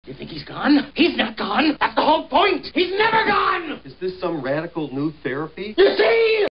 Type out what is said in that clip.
You think he's gone? He's not gone. That's the whole point. He's never gone. Is this some radical new therapy? You see?